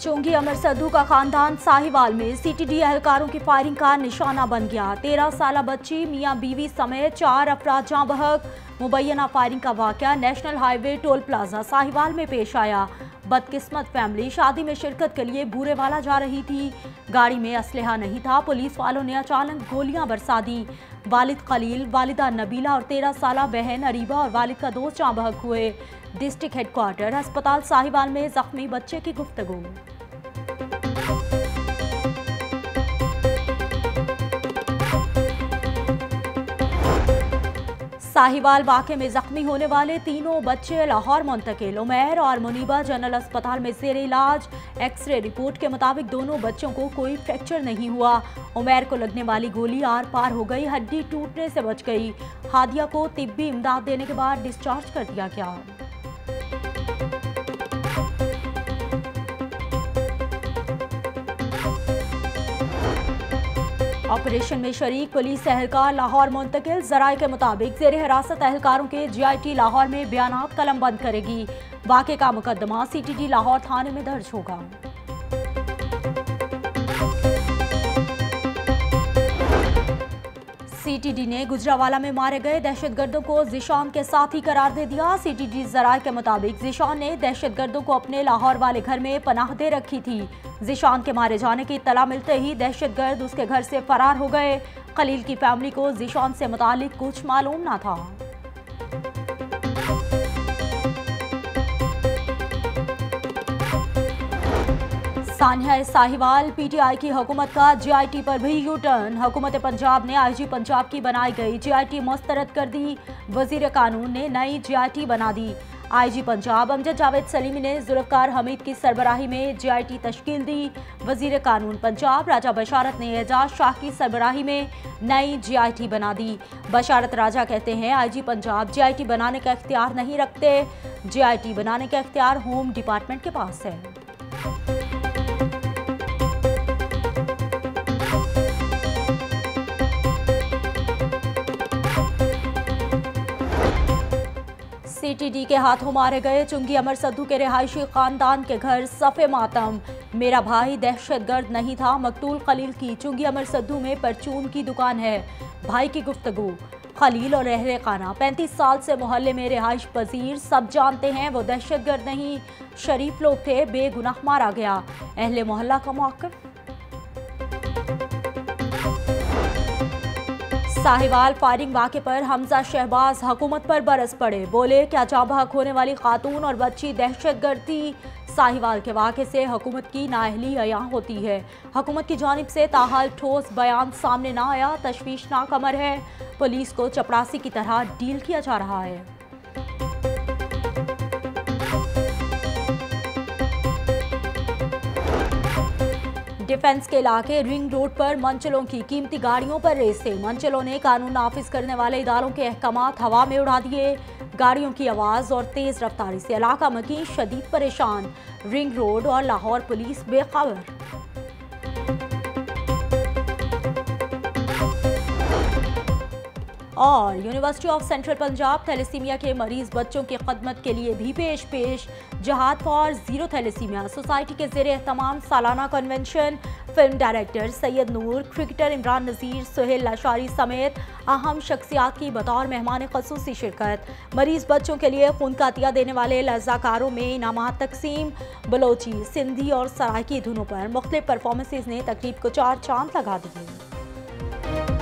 चुंगी अमर सद्दू का खानदान साहिवाल में सीटीडी एहलकारों की फायरिंग का निशाना बन गया। 13 साल बच्ची मियां बीवी समेत 4 अफराद जाँ बहक। मुबैना फायरिंग का वाकया national highway toll plaza Sahiwal में पेश आया। बदकिस्मत फैमिली शादी में शिरकत के लिए बूरेवाला जा रही थी। गाड़ी में असलहा नहीं था। पुलिस वालों ने अचानक गोलियां बरसा दी। वालिद खलील, वालिदा नबीला और 13 साल बहन अरीबा और वालिद का दोस्त जाँ बहक हुए। डिस्ट्रिक्ट हेडक्वार्टर अस्पताल साहिवाल में जख्मी बच्चे की गुफ्तगू। साहिवाल वाक़े में जख्मी होने वाले तीनों बच्चे लाहौर मुंतकिल। उमैर और मुनीबा जनरल अस्पताल में ज़ेर इलाज। एक्सरे रिपोर्ट के मुताबिक दोनों बच्चों को कोई फ्रैक्चर नहीं हुआ। उमैर को लगने वाली गोली आर पार हो गई, हड्डी टूटने से बच गई। हादिया को तिब्बी इमदाद देने के बाद डिस्चार्ज कर दिया गया। ऑपरेशन में शरीक पुलिस एहलकार लाहौर मुंतकिल। जराये के मुताबिक ज़ेर हिरासत एहलकारों के GIT लाहौर में बयानात कलम बंद करेगी। वाक़े का मुकदमा CTD लाहौर थाने में दर्ज होगा। CTD ने गुजरावाला में मारे गए दहशतगर्दों को ज़ीशान के साथी करार दे दिया। CTD जराये के मुताबिक ज़ीशान ने दहशतगर्दों को अपने लाहौर वाले घर में पनाह दे रखी थी। ज़ीशान के मारे जाने की इत्तला मिलते ही दहशतगर्द उसके घर से फरार हो गए। खलील की फैमिली को ज़ीशान से मुतालिक कुछ मालूम न था। सानिया साहिवाल, PTI की हुकूमत का GIT पर भी यू टर्न। हुकूमत पंजाब ने IG पंजाब की बनाई गई GIT मुस्तरद कर दी। वजीर कानून ने नई GIT बना दी। IG पंजाब अमजद जावेद सलीमी ने जुल्फ़कार हमीद की सरबराही में GIT तश्कील दी। वजीर कानून पंजाब राजा बशारत ने एजाज शाह की सरबराही में नई GIT बना दी। बशारत राजा कहते हैं IG पंजाब GIT बनाने का इख्तियार नहीं रखते। GIT बनाने का इख्तियार होम डिपार्टमेंट के पास है। CTD के हाथों मारे गए चुंगी अमर सद्दू के रिहायशी खानदान के घर सफ़े मातम। मेरा भाई दहशतगर्द नहीं था। मकतूल खलील की चुंगी अमर सद्दू में परचून की दुकान है। भाई की गुफ्तगू। खलील और अहले खाना 35 साल से मोहल्ले में रिहाइश पजीर, सब जानते हैं वो दहशतगर्द नहीं, शरीफ लोग थे, बेगुनाह मारा गया। अहले मोहल्ला का मौक़िफ़। साहिवाल फायरिंग वाक़े पर हमजा शहबाज हुकूमत पर बरस पड़े। बोले क्या जाँ बहक होने वाली खातून और बच्ची दहशतगर्द थी। साहिवाल के वाक़े से हुकूमत की नाअहली अयां होती है। हुकूमत की जानिब से ताहाल ठोस बयान सामने ना आया, तशवीशनाक अमर है। पुलिस को चपरासी की तरह डील किया जा रहा है। डिफेंस के इलाके रिंग रोड पर मंचलों की कीमती गाड़ियों पर रेसे। मंचलों ने कानून नाफिज करने वाले इदारों के अहकामात हवा में उड़ा दिए। गाड़ियों की आवाज़ और तेज़ रफ्तारी से इलाका मकीन शदीद परेशान। रिंग रोड और लाहौर पुलिस बेखबर। और university of central Punjab thalassemia के मरीज बच्चों की खदमत के लिए भी पेश Jihad for zero thalassemia society के ज़ेर एहतमाम सालाना convention. Film director Syed Noor, cricketer Imran Nazir, Suhail Lashari समेत अहम शख्सियात की बतौर मेहमान ख़ुसूसी शिरकत। मरीज बच्चों के लिए खून का अतिया देने वाले लज़ाकारों में इनामात तकसीम। बलोची, सिंधी और सराइकी धुनों पर मुख्तलिफ परफॉर्मेंसेज ने तकरीब को 4 चांद लगा दिए।